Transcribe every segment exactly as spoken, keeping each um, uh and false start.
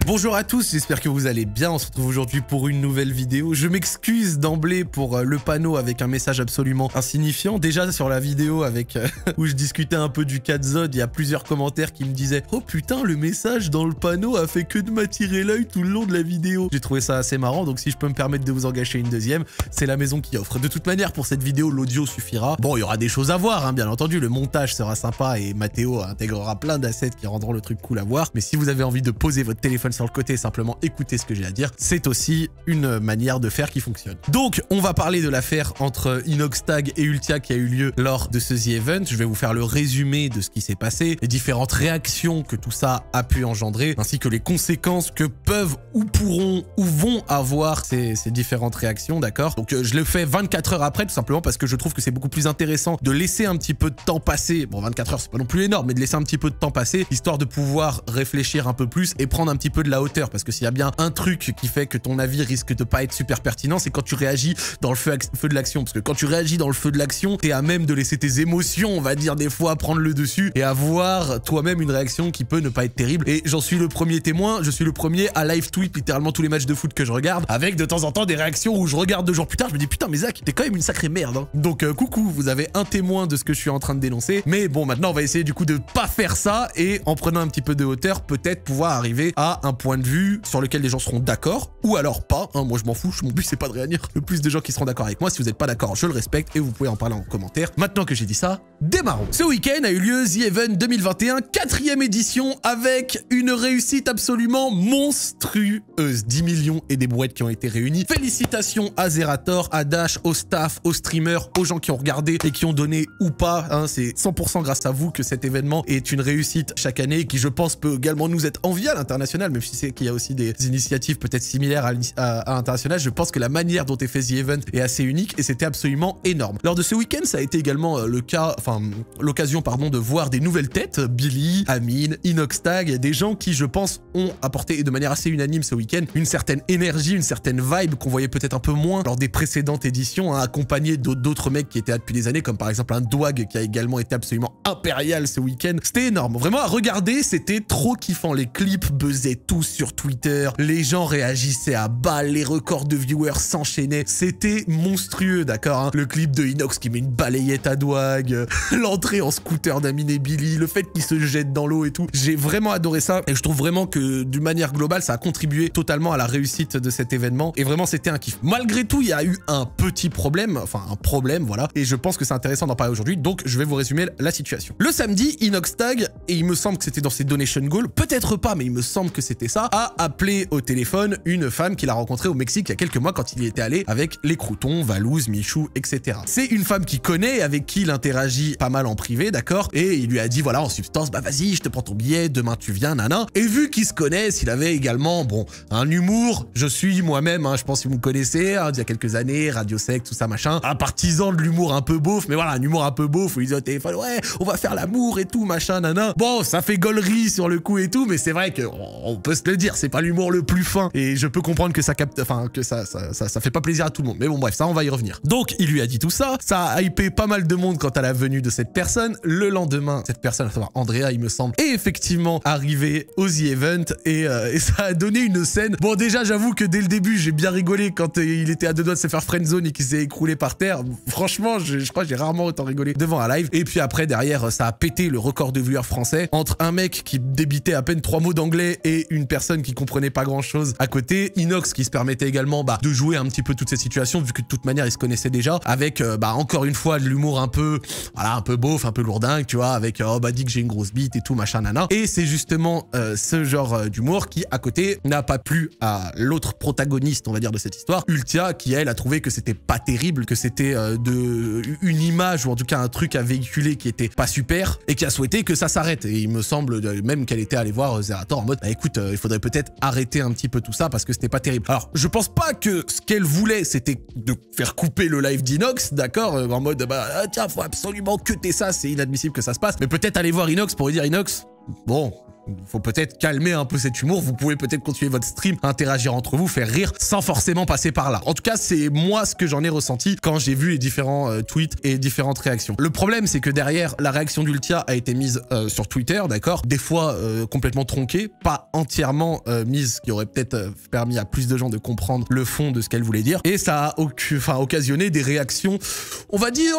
Bonjour à tous, j'espère que vous allez bien. On se retrouve aujourd'hui pour une nouvelle vidéo. Je m'excuse d'emblée pour le panneau avec un message absolument insignifiant. Déjà sur la vidéo avec euh, où je discutais un peu du quatre Zod, il y a plusieurs commentaires qui me disaient « Oh putain, le message dans le panneau a fait que de m'attirer l'œil tout le long de la vidéo. » J'ai trouvé ça assez marrant, donc si je peux me permettre de vous en gâcher une deuxième, c'est la maison qui offre. De toute manière, pour cette vidéo, l'audio suffira. Bon, il y aura des choses à voir, hein, bien entendu. Le montage sera sympa et Mathéo intégrera plein d'assets qui rendront le truc cool à voir. Mais si vous avez envie de poser votre téléphone sur le côté et simplement écouter ce que j'ai à dire, c'est aussi une manière de faire qui fonctionne. Donc, on va parler de l'affaire entre Inoxtag et Ultia qui a eu lieu lors de ce The Event. Je vais vous faire le résumé de ce qui s'est passé, les différentes réactions que tout ça a pu engendrer, ainsi que les conséquences que peuvent ou pourront ou vont avoir ces, ces différentes réactions, d'accord? Donc, euh, je le fais vingt-quatre heures après, tout simplement parce que je trouve que c'est beaucoup plus intéressant de laisser un petit peu de temps passer. Bon, vingt-quatre heures, c'est pas non plus énorme, mais de laisser un petit peu de temps passer, histoire de pouvoir réfléchir un peu plus et prendre un petit peu de la hauteur. Parce que s'il y a bien un truc qui fait que ton avis risque de pas être super pertinent, c'est quand tu réagis dans le feu, feu de l'action. Parce que quand tu réagis dans le feu de l'action, t'es à même de laisser tes émotions, on va dire des fois, prendre le dessus et avoir toi-même une réaction qui peut ne pas être terrible. Et j'en suis le premier témoin, je suis le premier à live tweet littéralement tous les matchs de foot que je regarde, avec de temps en temps des réactions où je regarde deux jours plus tard, je me dis putain mais Zach, t'es quand même une sacrée merde. Hein. Donc euh, coucou, vous avez un témoin de ce que je suis en train de dénoncer. Mais bon, maintenant on va essayer du coup de pas faire ça et en prenant un petit peu de hauteur, peut-être pouvoir arriver à un point de vue sur lequel les gens seront d'accord, ou alors pas, hein, moi je m'en fous, mon but c'est pas de réunir le plus de gens qui seront d'accord avec moi. Si vous n'êtes pas d'accord, je le respecte et vous pouvez en parler en commentaire. Maintenant que j'ai dit ça, démarrons. Ce week-end a eu lieu The Event deux mille vingt et un, quatrième édition, avec une réussite absolument monstrueuse. dix millions et des brouettes qui ont été réunis. Félicitations à Zerator, à Dash, au staff, aux streamers, aux gens qui ont regardé et qui ont donné ou pas, hein, c'est cent pour cent grâce à vous que cet événement est une réussite chaque année, qui je pense peut également nous être envié à l'international, même si c'est qu'il y a aussi des initiatives peut-être similaires à, à, à l'international. Je pense que la manière dont est fait The Event est assez unique et c'était absolument énorme. Lors de ce week-end, ça a été également le cas, enfin l'occasion pardon de voir des nouvelles têtes, Billy, Amine, Inoxtag, des gens qui je pense ont apporté et de manière assez unanime ce week-end une certaine énergie, une certaine vibe qu'on voyait peut-être un peu moins lors des précédentes éditions, hein, accompagné d'autres mecs qui étaient là depuis des années, comme par exemple un Dwag qui a également été absolument impérial ce week-end. C'était énorme, vraiment à regarder, c'était trop kiffant. Les clips buzzaient tous sur Twitter, les gens réagissaient à balle, les records de viewers s'enchaînaient, c'était monstrueux, d'accord, hein. Le clip de Inox qui met une balayette à Dwag, l'entrée en scooter d'Amine et Billy, le fait qu'ils se jettent dans l'eau et tout, j'ai vraiment adoré ça et je trouve vraiment que d'une manière globale ça a contribué totalement à la réussite de cet événement et vraiment c'était un kiff. Malgré tout, il y a eu un petit problème, enfin un problème, voilà, et je pense que c'est intéressant d'en parler aujourd'hui, donc je vais vous résumer la situation. Le samedi, Inoxtag, et il me semble que c'était dans ses donation goals, peut-être pas, mais il me semble que c'était ça, a appelé au téléphone une femme qu'il a rencontrée au Mexique il y a quelques mois quand il y était allé avec les Croutons, Valouz, Michou, et cetera. C'est une femme qu'il connaît, avec qui il interagit pas mal en privé, d'accord, et il lui a dit, voilà, en substance, bah vas-y, je te prends ton billet, demain tu viens, nana. Et vu qu'ils se connaissent, il avait également, bon, un humour, je suis moi-même, hein, je pense que vous me connaissez, hein, il y a quelques années, Radio Sec, tout ça, machin, un partisan de l'humour un peu beauf, mais voilà, un humour un peu beauf, où il dit au téléphone, ouais, on va faire l'amour et tout, machin, nana. Bon, ça fait gaulerie sur le coup et tout, mais c'est vrai que on peut se le dire, c'est pas l'humour le plus fin, et je peux comprendre que ça capte, enfin, que ça, ça, ça, ça fait pas plaisir à tout le monde, mais bon, bref, ça, on va y revenir. Donc, il lui a dit tout ça, ça a hypé pas mal de monde quant à la venue de cette personne. Le lendemain, cette personne, à savoir Andrea, il me semble, est effectivement arrivée au The Event, et, euh, et ça a donné une scène. Bon, déjà, j'avoue que dès le début, j'ai bien rigolé quand euh, il était à deux doigts de se faire friendzone et qu'il s'est écroulé par terre. Franchement, je, je crois que j'ai rarement autant rigolé devant un live. Et puis après, derrière, ça a pété le record de viewers français entre un mec qui débitait à peine trois mots d'anglais et une personne qui comprenait pas grand chose à côté. Inox qui se permettait également bah, de jouer un petit peu toute cette situation, vu que de toute manière, ils se connaissaient déjà, avec euh, bah, encore une fois de l'humour un peu, voilà, un peu beauf, un peu lourdingue, tu vois, avec oh bah dis que j'ai une grosse bite et tout, machin, nana. Et c'est justement euh, ce genre euh, d'humour qui, à côté, n'a pas plu à l'autre protagoniste, on va dire, de cette histoire, Ultia, qui elle a trouvé que c'était pas terrible, que c'était euh, de une image ou en tout cas un truc à véhiculer qui était pas super et qui a souhaité que ça s'arrête. Et il me semble même qu'elle était allée voir Zerator en mode bah écoute, euh, il faudrait peut-être arrêter un petit peu tout ça parce que c'était pas terrible. Alors je pense pas que ce qu'elle voulait c'était de faire couper le live d'Inox, d'accord, euh, en mode bah ah, tiens faut absolument que t'aies ça, c'est inadmissible que ça se passe, mais peut-être aller voir Inox pour lui dire Inox, bon, faut peut-être calmer un peu cet humour, vous pouvez peut-être continuer votre stream, interagir entre vous, faire rire, sans forcément passer par là. En tout cas, c'est moi ce que j'en ai ressenti quand j'ai vu les différents euh, tweets et différentes réactions. Le problème, c'est que derrière, la réaction d'Ultia a été mise euh, sur Twitter, d'accord, des fois euh, complètement tronquée, pas entièrement euh, mise, ce qui aurait peut-être euh, permis à plus de gens de comprendre le fond de ce qu'elle voulait dire, et ça a enfin, occasionné des réactions, on va dire,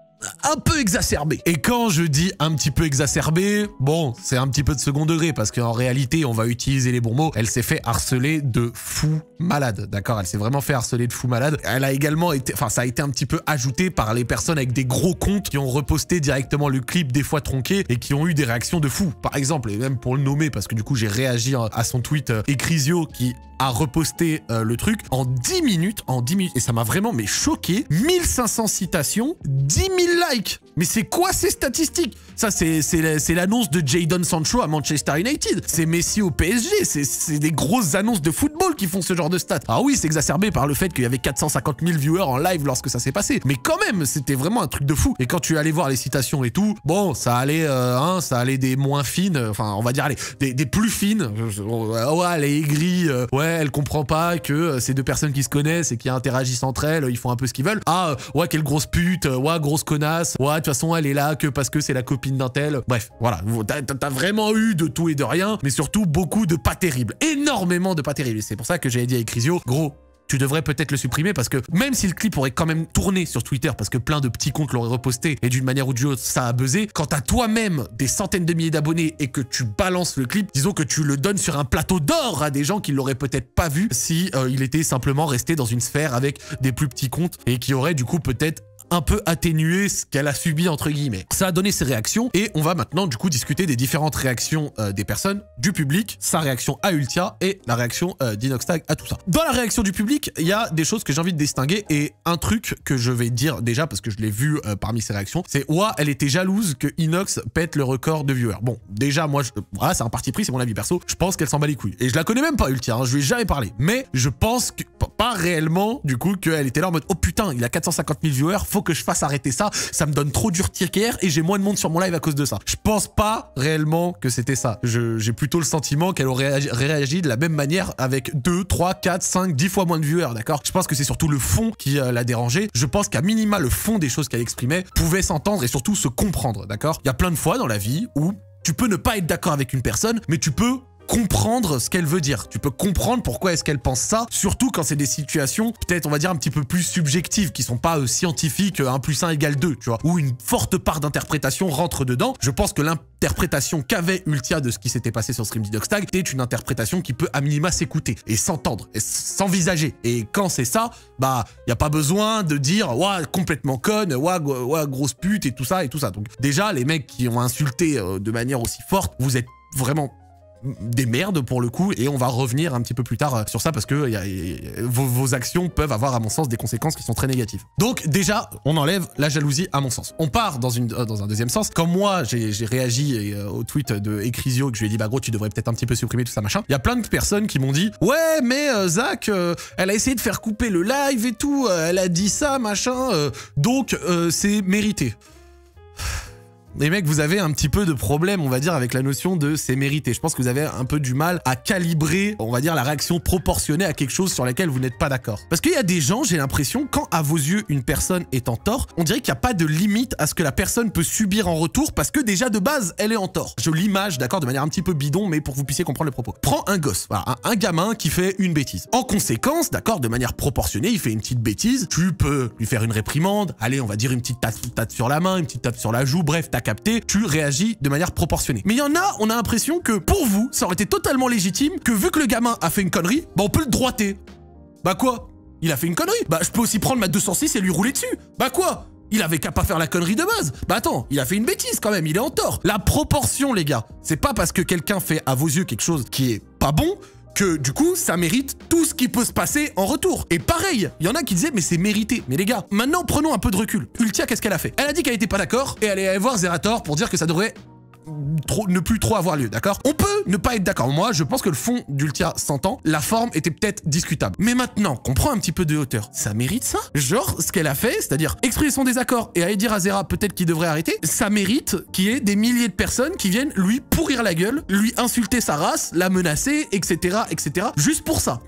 un peu exacerbé. Et quand je dis un petit peu exacerbé, bon, c'est un petit peu de second degré, parce qu'en réalité, on va utiliser les bons mots, elle s'est fait harceler de fou malade, d'accord? Elle s'est vraiment fait harceler de fou malade. Elle a également été, enfin, ça a été un petit peu ajouté par les personnes avec des gros comptes qui ont reposté directement le clip, des fois tronqué, et qui ont eu des réactions de fou. Par exemple, et même pour le nommer, parce que du coup, j'ai réagi à son tweet, euh, Ecrisio, qui a reposté euh, le truc en dix minutes, en dix minutes, et ça m'a vraiment mais choqué. mille cinq cents citations, dix mille likes. Mais c'est quoi ces statistiques? Ça, c'est l'annonce de Jadon Sancho à Manchester United. C'est Messi au P S G. C'est des grosses annonces de football qui font ce genre de stats. Alors oui, c'est exacerbé par le fait qu'il y avait quatre cent cinquante mille viewers en live lorsque ça s'est passé. Mais quand même, c'était vraiment un truc de fou. Et quand tu allais voir les citations et tout, bon, ça allait, euh, hein, ça allait des moins fines, enfin, on va dire, allez, des, des plus fines. Ouais, elle est aigrie, euh, ouais, elle comprend pas que euh, ces deux personnes qui se connaissent et qui interagissent entre elles, ils font un peu ce qu'ils veulent. Ah, euh, ouais, quelle grosse pute, euh, ouais, grosse connasse, ouais, de toute façon, elle est là que parce que c'est la copine d'un tel. Bref, voilà, t'as vraiment eu de tout et de rien, mais surtout beaucoup de pas terribles. Énormément de pas terribles. Et c'est pour ça que j'ai dit à Ecrisio, gros, tu devrais peut-être le supprimer parce que même si le clip aurait quand même tourné sur Twitter parce que plein de petits comptes l'auraient reposté et d'une manière ou d'une autre ça a buzzé, quand t'as toi-même des centaines de milliers d'abonnés et que tu balances le clip, disons que tu le donnes sur un plateau d'or à des gens qui l'auraient peut-être pas vu si euh, il était simplement resté dans une sphère avec des plus petits comptes et qui auraient du coup peut-être un peu atténuer ce qu'elle a subi entre guillemets. Ça a donné ses réactions et on va maintenant du coup discuter des différentes réactions euh, des personnes, du public, sa réaction à Ultia et la réaction euh, d'Inoxtag à tout ça. Dans la réaction du public, il y a des choses que j'ai envie de distinguer et un truc que je vais dire déjà parce que je l'ai vu euh, parmi ses réactions, c'est ouah, elle était jalouse que Inox pète le record de viewers. Bon, déjà moi, je, voilà, c'est un parti pris, c'est mon avis perso, je pense qu'elle s'en bat les couilles. Et je la connais même pas Ultia, hein, je lui ai jamais parlé. Mais je pense que, pas réellement du coup qu'elle était là en mode oh putain, il a quatre cent cinquante mille viewers, faut que je fasse arrêter ça, ça me donne trop d'urticaire et j'ai moins de monde sur mon live à cause de ça. Je pense pas réellement que c'était ça. J'ai plutôt le sentiment qu'elle aurait réagi, réagi de la même manière avec deux, trois, quatre, cinq, dix fois moins de viewers, d'accord? Je pense que c'est surtout le fond qui euh, l'a dérangé. Je pense qu'à minima, le fond des choses qu'elle exprimait pouvait s'entendre et surtout se comprendre, d'accord? Il y a plein de fois dans la vie où tu peux ne pas être d'accord avec une personne, mais tu peux comprendre ce qu'elle veut dire. Tu peux comprendre pourquoi est-ce qu'elle pense ça, surtout quand c'est des situations, peut-être, on va dire, un petit peu plus subjectives, qui sont pas euh, scientifiques, un plus un égale deux, tu vois, où une forte part d'interprétation rentre dedans. Je pense que l'interprétation qu'avait Ultia de ce qui s'était passé sur Stream d'Inoxtag est une interprétation qui peut à minima s'écouter et s'entendre et s'envisager. Et quand c'est ça, bah, y a pas besoin de dire, ouah, complètement conne, ouah, ouah, grosse pute et tout ça et tout ça. Donc, déjà, les mecs qui ont insulté euh, de manière aussi forte, vous êtes vraiment des merdes pour le coup et on va revenir un petit peu plus tard sur ça parce que y a, y a, vos, vos actions peuvent avoir à mon sens des conséquences qui sont très négatives. Donc déjà on enlève la jalousie à mon sens. On part dans, une, dans un deuxième sens. Comme moi j'ai réagi et, euh, au tweet de Ecrisio que je lui ai dit bah gros tu devrais peut-être un petit peu supprimer tout ça machin. Il y a plein de personnes qui m'ont dit ouais mais euh, Zach euh, elle a essayé de faire couper le live et tout, euh, elle a dit ça machin euh, donc euh, c'est mérité. Les mecs, vous avez un petit peu de problème, on va dire, avec la notion de c'est mérité. Je pense que vous avez un peu du mal à calibrer, on va dire, la réaction proportionnée à quelque chose sur laquelle vous n'êtes pas d'accord. Parce qu'il y a des gens, j'ai l'impression, quand à vos yeux, une personne est en tort, on dirait qu'il n'y a pas de limite à ce que la personne peut subir en retour parce que déjà, de base, elle est en tort. Je l'image, d'accord, de manière un petit peu bidon, mais pour que vous puissiez comprendre le propos. Prends un gosse, voilà, un, un gamin qui fait une bêtise. En conséquence, d'accord, de manière proportionnée, il fait une petite bêtise, tu peux lui faire une réprimande, allez, on va dire une petite tape, tape sur la main, une petite tape sur la joue, bref, t'as capté, tu réagis de manière proportionnée. Mais il y en a, on a l'impression que pour vous, ça aurait été totalement légitime que vu que le gamin a fait une connerie, bah on peut le droiter. Bah quoi? Il a fait une connerie? Bah je peux aussi prendre ma deux cent six et lui rouler dessus. Bah quoi? Il avait qu'à pas faire la connerie de base. Bah attends, il a fait une bêtise quand même, il est en tort. La proportion, les gars, c'est pas parce que quelqu'un fait à vos yeux quelque chose qui est pas bon que du coup, ça mérite tout ce qui peut se passer en retour. Et pareil, il y en a qui disaient, mais c'est mérité. Mais les gars, maintenant, prenons un peu de recul. Ultia, qu'est-ce qu'elle a fait? Elle a dit qu'elle était pas d'accord et elle est allée voir Zerator pour dire que ça devrait trop, ne plus trop avoir lieu, d'accord? On peut ne pas être d'accord. Moi, je pense que le fond d'Ultia s'entend, la forme était peut-être discutable. Mais maintenant qu'on prend un petit peu de hauteur, ça mérite ça? Genre, ce qu'elle a fait, c'est-à-dire exprimer son désaccord et aller dire à Zera peut-être qu'il devrait arrêter, ça mérite qu'il y ait des milliers de personnes qui viennent lui pourrir la gueule, lui insulter sa race, la menacer, et cetera, et cetera, juste pour ça.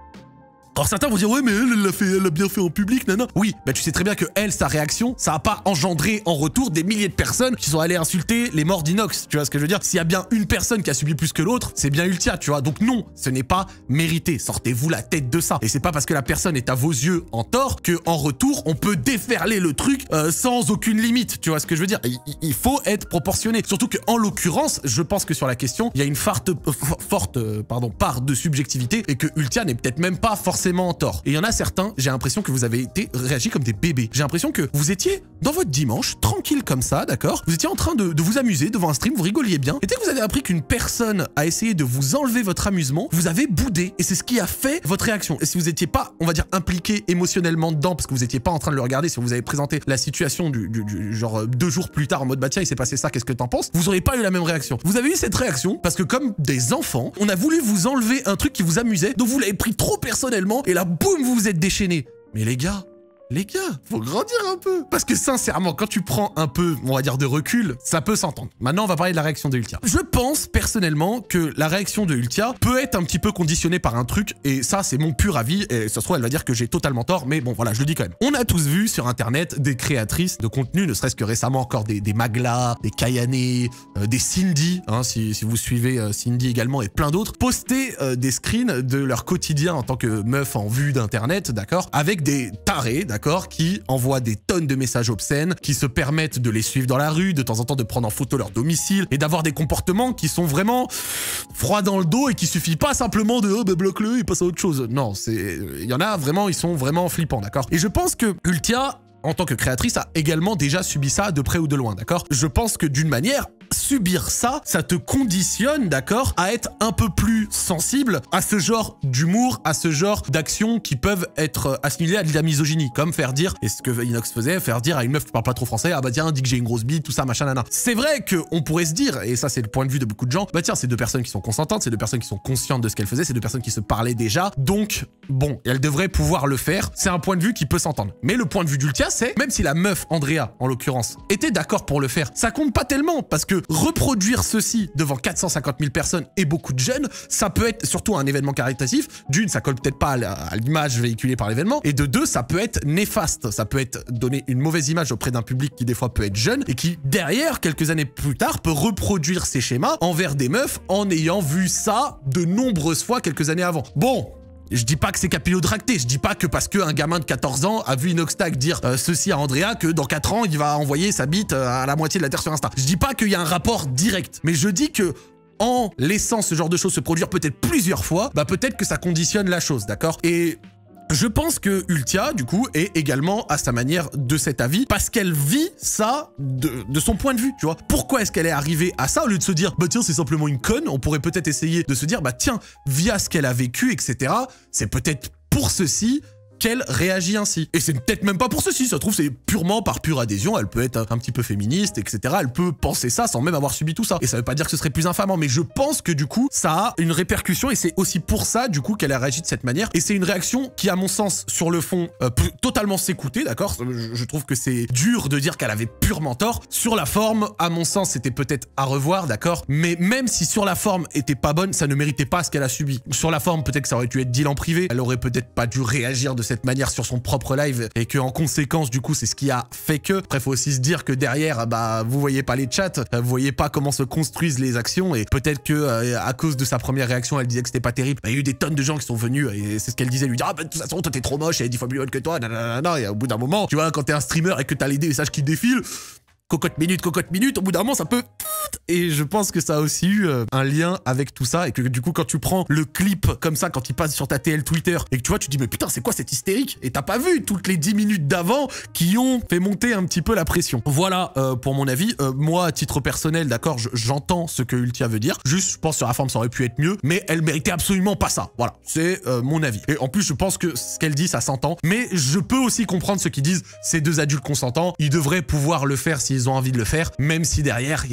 Alors certains vont dire ouais mais elle, elle l'a fait, elle l'a bien fait en public, nana. Oui, bah tu sais très bien que elle, sa réaction, ça a pas engendré en retour des milliers de personnes qui sont allées insulter les morts d'Inox. Tu vois ce que je veux dire? S'il y a bien une personne qui a subi plus que l'autre, c'est bien Ultia, tu vois. Donc non, ce n'est pas mérité. Sortez-vous la tête de ça. Et c'est pas parce que la personne est à vos yeux en tort que en retour on peut déferler le truc euh, sans aucune limite. Tu vois ce que je veux dire? Il, il faut être proportionné. Surtout que en l'occurrence, je pense que sur la question, il y a une forte, euh, forte, euh, pardon, part de subjectivité et que Ultia n'est peut-être même pas forcément en tort. Et il y en a certains, j'ai l'impression que vous avez été réagi comme des bébés. J'ai l'impression que vous étiez dans votre dimanche, tranquille comme ça, d'accord? Vous étiez en train de, de vous amuser devant un stream, vous rigoliez bien. Et dès que vous avez appris qu'une personne a essayé de vous enlever votre amusement, vous avez boudé. Et c'est ce qui a fait votre réaction. Et si vous n'étiez pas, on va dire, impliqué émotionnellement dedans, parce que vous n'étiez pas en train de le regarder, si vous avez présenté la situation du, du, du genre deux jours plus tard en mode bah tiens, il s'est passé ça, qu'est-ce que t'en penses? Vous n'auriez pas eu la même réaction. Vous avez eu cette réaction parce que comme des enfants, on a voulu vous enlever un truc qui vous amusait, donc vous l'avez pris trop personnellement, et là, boum, vous vous êtes déchaîné. Mais les gars, les gars, faut grandir un peu. Parce que sincèrement, quand tu prends un peu, on va dire, de recul, ça peut s'entendre. Maintenant, on va parler de la réaction de Ultia. Je pense, personnellement, que la réaction de Ultia peut être un petit peu conditionnée par un truc, et ça, c'est mon pur avis, et ça se trouve, elle va dire que j'ai totalement tort, mais bon, voilà, je le dis quand même. On a tous vu sur Internet des créatrices de contenu, ne serait-ce que récemment encore des, des Magla, des Kayane, euh, des Cindy, hein, si, si vous suivez euh, Cindy également, et plein d'autres, poster euh, des screens de leur quotidien en tant que meuf en vue d'Internet, d'accord, avec des tarés, d'accord, qui envoient des tonnes de messages obscènes, qui se permettent de les suivre dans la rue, de temps en temps de prendre en photo leur domicile, et d'avoir des comportements qui sont vraiment froids dans le dos et qui suffit pas simplement de oh, bah, bloque-le et passe à autre chose. Non, c'est, il y en a vraiment, ils sont vraiment flippants, d'accord. Et je pense que Ultia, en tant que créatrice, a également déjà subi ça de près ou de loin, d'accord. Je pense que d'une manière, subir ça, ça te conditionne, d'accord, à être un peu plus sensible à ce genre d'humour, à ce genre d'actions qui peuvent être assimilées à de la misogynie, comme faire dire, et ce que Inox faisait, faire dire à une meuf qui parle pas trop français, ah bah tiens, dis que j'ai une grosse bite, tout ça, machin, nana. C'est vrai qu'on pourrait se dire, et ça c'est le point de vue de beaucoup de gens, bah tiens, c'est deux personnes qui sont consentantes, c'est deux personnes qui sont conscientes de ce qu'elles faisaient, c'est deux personnes qui se parlaient déjà, donc, bon, elles devraient pouvoir le faire, c'est un point de vue qui peut s'entendre. Mais le point de vue d'Ultia, c'est, même si la meuf, Andrea, en l'occurrence, était d'accord pour le faire, ça compte pas tellement, parce que reproduire ceci devant quatre cent cinquante mille personnes et beaucoup de jeunes, ça peut être surtout un événement caritatif. D'une, ça colle peut-être pas à l'image véhiculée par l'événement. Et de deux, ça peut être néfaste. Ça peut être donner une mauvaise image auprès d'un public qui des fois peut être jeune et qui derrière, quelques années plus tard, peut reproduire ces schémas envers des meufs en ayant vu ça de nombreuses fois quelques années avant. Bon, je dis pas que c'est capillotracté, je dis pas que parce qu'un gamin de quatorze ans a vu Inoxtag dire euh, ceci à Andrea que dans quatre ans il va envoyer sa bite euh, à la moitié de la Terre sur Insta. Je dis pas qu'il y a un rapport direct, mais je dis que en laissant ce genre de choses se produire peut-être plusieurs fois, bah peut-être que ça conditionne la chose, d'accord? Et je pense que Ultia, du coup, est également à sa manière de cet avis parce qu'elle vit ça de, de son point de vue, tu vois. Pourquoi est-ce qu'elle est arrivée à ça au lieu de se dire, bah tiens, c'est simplement une conne, on pourrait peut-être essayer de se dire, bah tiens, via ce qu'elle a vécu, et cetera, c'est peut-être pour ceci qu'elle réagit ainsi. Et c'est peut-être même pas pour ceci, ça se trouve c'est purement par pure adhésion, elle peut être un petit peu féministe, et cetera. Elle peut penser ça sans même avoir subi tout ça. Et ça veut pas dire que ce serait plus infamant, mais je pense que du coup, ça a une répercussion et c'est aussi pour ça, du coup, qu'elle a réagi de cette manière. Et c'est une réaction qui, à mon sens, sur le fond, euh, peut totalement s'écouter, d'accord? je, je trouve que c'est dur de dire qu'elle avait purement tort. Sur la forme, à mon sens, c'était peut-être à revoir, d'accord? Mais même si sur la forme était pas bonne, ça ne méritait pas ce qu'elle a subi. Sur la forme, peut-être que ça aurait dû être dit en privé, elle aurait peut-être pas dû réagir de cette manière sur son propre live et que en conséquence du coup c'est ce qui a fait que. Après faut aussi se dire que derrière bah vous voyez pas les chats, vous voyez pas comment se construisent les actions et peut-être que euh, à cause de sa première réaction elle disait que c'était pas terrible, bah, il y a eu des tonnes de gens qui sont venus et c'est ce qu'elle disait, lui dire ah bah de toute façon toi t'es trop moche, elle est dix fois plus bonne que toi, nanana, et au bout d'un moment tu vois quand t'es un streamer et que t'as les messages qui défilent, cocotte minute, cocotte minute, au bout d'un moment ça peut... Et je pense que ça a aussi eu euh, un lien avec tout ça et que du coup quand tu prends le clip comme ça, quand il passe sur ta T L Twitter et que tu vois tu te dis mais putain c'est quoi cette hystérique, et t'as pas vu toutes les dix minutes d'avant qui ont fait monter un petit peu la pression. Voilà euh, pour mon avis. Euh, moi à titre personnel, d'accord, j'entends ce que Ultia veut dire, juste je pense sur la forme ça aurait pu être mieux, mais elle méritait absolument pas ça. Voilà, c'est euh, mon avis. Et en plus je pense que ce qu'elle dit ça s'entend, mais je peux aussi comprendre ceux qui disent ces deux adultes consentants, ils devraient pouvoir le faire s'ils ont envie de le faire, même si derrière il y a également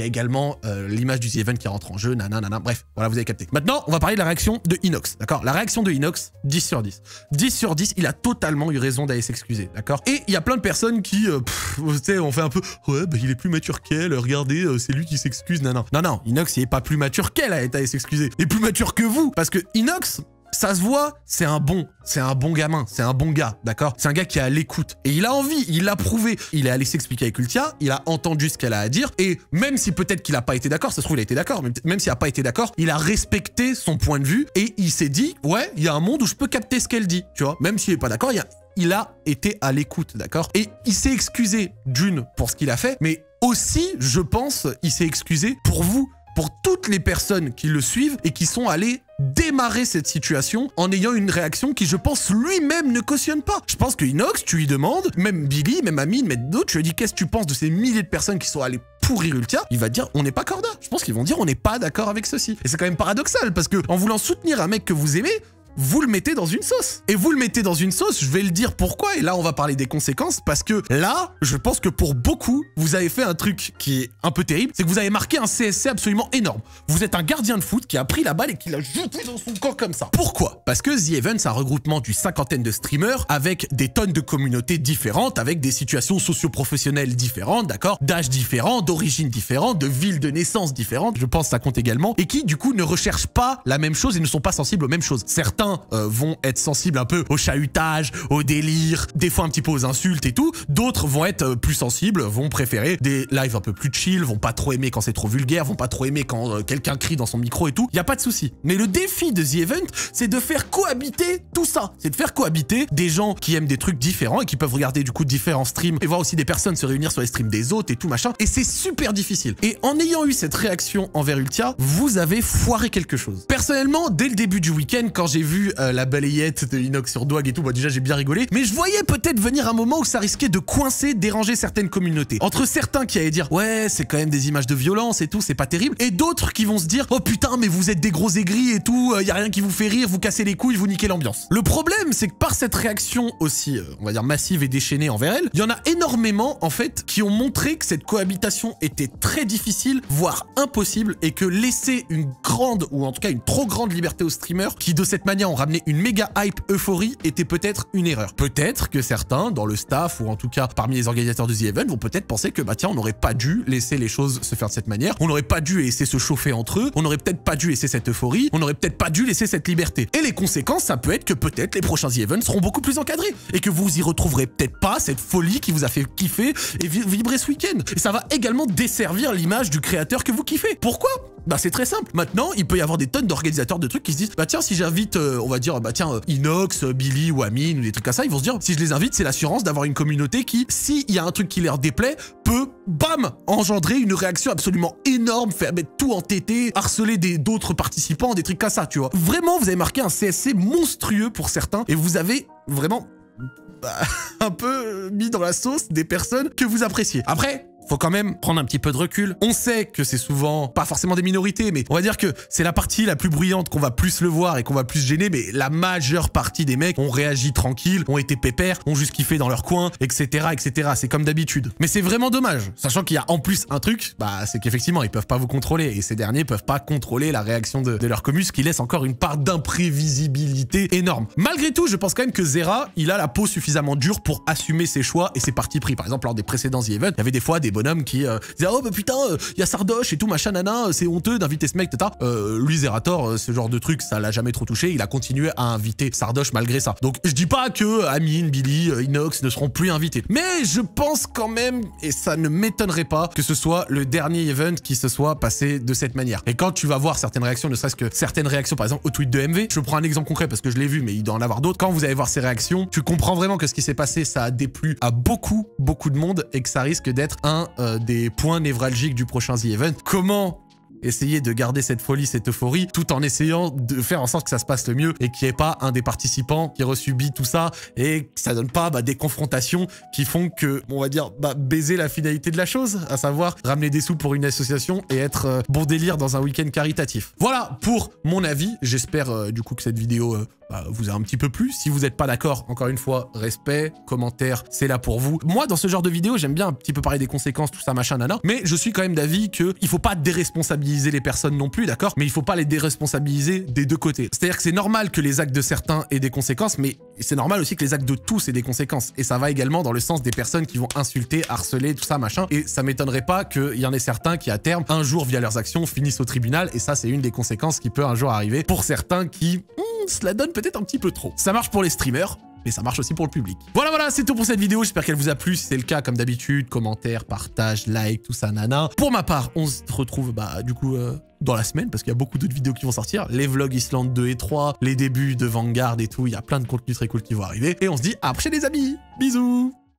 évidemment euh, l'image du The Event qui rentre en jeu, nanana, bref, voilà, vous avez capté. Maintenant, on va parler de la réaction de Inox, d'accord? La réaction de Inox, dix sur dix. dix sur dix, il a totalement eu raison d'aller s'excuser, d'accord? Et il y a plein de personnes qui, euh, tu sais, on fait un peu, ouais, bah, il est plus mature qu'elle, regardez, euh, c'est lui qui s'excuse, non, non. Non, non, Inox, il est pas plus mature qu'elle à aller s'excuser. Il est plus mature que vous, parce que Inox, ça se voit, c'est un bon, c'est un bon gamin, c'est un bon gars, d'accord? C'est un gars qui est à l'écoute. Et il a envie, il l'a prouvé. Il est allé s'expliquer avec Ultia, il a entendu ce qu'elle a à dire, et même si peut-être qu'il a pas été d'accord, ça se trouve il a été d'accord, mais même s'il a pas été d'accord, il a respecté son point de vue, et il s'est dit, ouais, il y a un monde où je peux capter ce qu'elle dit, tu vois? Même s'il est pas d'accord, il y a... il a été à l'écoute, d'accord? Et il s'est excusé d'une pour ce qu'il a fait, mais aussi, je pense, il s'est excusé pour vous, pour toutes les personnes qui le suivent et qui sont allées démarrer cette situation en ayant une réaction qui, je pense, lui-même ne cautionne pas. Je pense que Inox, tu lui demandes, même Billy, même Amine, même d'autres, tu lui dis qu'est-ce que tu penses de ces milliers de personnes qui sont allées pourrir Ultia, il va dire on n'est pas corda. Je pense qu'ils vont dire on n'est pas d'accord avec ceci. Et c'est quand même paradoxal parce que en voulant soutenir un mec que vous aimez, vous le mettez dans une sauce. Et vous le mettez dans une sauce, je vais le dire pourquoi, et là on va parler des conséquences, parce que là, je pense que pour beaucoup, vous avez fait un truc qui est un peu terrible, c'est que vous avez marqué un C S C absolument énorme. Vous êtes un gardien de foot qui a pris la balle et qui l'a jetée dans son camp comme ça. Pourquoi? Parce que The Event, c'est un regroupement d'une cinquantaine de streamers avec des tonnes de communautés différentes, avec des situations socio-professionnelles différentes, d'accord, d'âge différents, d'origine différente, de villes de naissance différentes, je pense que ça compte également, et qui du coup ne recherchent pas la même chose et ne sont pas sensibles aux mêmes choses. Certains Euh, vont être sensibles un peu au chahutage, au délire, des fois un petit peu aux insultes et tout. D'autres vont être euh, plus sensibles, vont préférer des lives un peu plus chill, vont pas trop aimer quand c'est trop vulgaire, vont pas trop aimer quand euh, quelqu'un crie dans son micro et tout. Il y a pas de souci. Mais le défi de The Event, c'est de faire cohabiter tout ça. C'est de faire cohabiter des gens qui aiment des trucs différents et qui peuvent regarder du coup différents streams et voir aussi des personnes se réunir sur les streams des autres et tout machin. Et c'est super difficile. Et en ayant eu cette réaction envers Ultia, vous avez foiré quelque chose. Personnellement, dès le début du week-end, quand j'ai vu Euh, la balayette de Inox sur Dwag et tout, bah déjà j'ai bien rigolé, mais je voyais peut-être venir un moment où ça risquait de coincer, déranger certaines communautés. Entre certains qui allaient dire ouais c'est quand même des images de violence et tout, c'est pas terrible, et d'autres qui vont se dire oh putain mais vous êtes des gros aigris et tout, y a rien qui vous fait rire, vous cassez les couilles, vous niquez l'ambiance. Le problème c'est que par cette réaction aussi, euh, on va dire massive et déchaînée envers elle, il y en a énormément en fait qui ont montré que cette cohabitation était très difficile, voire impossible, et que laisser une grande, ou en tout cas une trop grande liberté aux streamers, qui de cette manière ont ramené une méga hype euphorie, était peut-être une erreur. Peut-être que certains dans le staff ou en tout cas parmi les organisateurs de The Event vont peut-être penser que bah tiens on n'aurait pas dû laisser les choses se faire de cette manière, on n'aurait pas dû laisser se chauffer entre eux, on n'aurait peut-être pas dû laisser cette euphorie, on n'aurait peut-être pas dû laisser cette liberté. Et les conséquences, ça peut être que peut-être les prochains The Event seront beaucoup plus encadrés et que vous y retrouverez peut-être pas cette folie qui vous a fait kiffer et vibrer ce week-end. Et ça va également desservir l'image du créateur que vous kiffez. Pourquoi? Bah c'est très simple. Maintenant, il peut y avoir des tonnes d'organisateurs de trucs qui se disent bah tiens si j'invite, euh, on va dire bah tiens euh, Inox, euh, Billy ou Amine ou des trucs comme ça, ils vont se dire si je les invite, c'est l'assurance d'avoir une communauté qui, s'il y a un truc qui leur déplaît, peut bam engendrer une réaction absolument énorme, faire mettre tout en tété, harceler des d'autres participants, des trucs comme ça, tu vois. Vraiment, vous avez marqué un C S C monstrueux pour certains et vous avez vraiment bah, un peu mis dans la sauce des personnes que vous appréciez. Après, faut quand même prendre un petit peu de recul. On sait que c'est souvent, pas forcément des minorités, mais on va dire que c'est la partie la plus bruyante qu'on va plus le voir et qu'on va plus se gêner, mais la majeure partie des mecs ont réagi tranquille, ont été pépères, ont juste kiffé dans leur coin, et cetera, et cetera. C'est comme d'habitude. Mais c'est vraiment dommage, sachant qu'il y a en plus un truc, bah c'est qu'effectivement, ils peuvent pas vous contrôler, et ces derniers peuvent pas contrôler la réaction de, de leur commu, ce qui laisse encore une part d'imprévisibilité énorme. Malgré tout, je pense quand même que Zera, il a la peau suffisamment dure pour assumer ses choix et ses partis pris. Par exemple, lors des précédents The Event, il y avait des fois des bonhommes qui euh, disaient oh bah putain il euh, y a Sardoche et tout machin nana, c'est honteux d'inviter ce mec tata. Euh, lui Zerator, euh, ce genre de truc ça l'a jamais trop touché, il a continué à inviter Sardoche malgré ça. Donc je dis pas que Amine, Billy, euh, Inox ne seront plus invités, mais je pense quand même, et ça ne m'étonnerait pas, que ce soit le dernier event qui se soit passé de cette manière. Et quand tu vas voir certaines réactions, ne serait-ce que certaines réactions par exemple au tweet de M V, je prends un exemple concret parce que je l'ai vu mais il doit en avoir d'autres, quand vous allez voir ces réactions, tu comprends vraiment que ce qui s'est passé ça a déplu à beaucoup beaucoup de monde et que ça risque d'être un euh, des points névralgiques du prochain The Event. Comment essayer de garder cette folie, cette euphorie, tout en essayant de faire en sorte que ça se passe le mieux et qu'il n'y ait pas un des participants qui resubit tout ça et que ça donne pas bah, des confrontations qui font que, on va dire, bah, baiser la finalité de la chose, à savoir ramener des sous pour une association et être euh, bon délire dans un week-end caritatif. Voilà pour mon avis. J'espère euh, du coup que cette vidéo euh, bah, vous a un petit peu plu. Si vous n'êtes pas d'accord, encore une fois, respect, commentaire, c'est là pour vous. Moi, dans ce genre de vidéo, j'aime bien un petit peu parler des conséquences, tout ça, machin, nana. Mais je suis quand même d'avis qu'il faut pas déresponsabiliser les personnes non plus, d'accord? Mais il faut pas les déresponsabiliser des deux côtés. C'est-à-dire que c'est normal que les actes de certains aient des conséquences, mais c'est normal aussi que les actes de tous aient des conséquences. Et ça va également dans le sens des personnes qui vont insulter, harceler, tout ça, machin. Et ça m'étonnerait pas qu'il y en ait certains qui, à terme, un jour, via leurs actions, finissent au tribunal. Et ça, c'est une des conséquences qui peut un jour arriver pour certains qui hmm, se la donnent peut-être un petit peu trop. Ça marche pour les streamers, mais ça marche aussi pour le public. Voilà, voilà, c'est tout pour cette vidéo. J'espère qu'elle vous a plu. Si c'est le cas, comme d'habitude, commentaires, partage, like, tout ça, nana. Pour ma part, on se retrouve, bah, du coup, euh, dans la semaine, parce qu'il y a beaucoup d'autres vidéos qui vont sortir. Les vlogs Islande deux et trois, les débuts de Vanguard et tout. Il y a plein de contenus très cool qui vont arriver. Et on se dit à la prochaine, les amis. Bisous.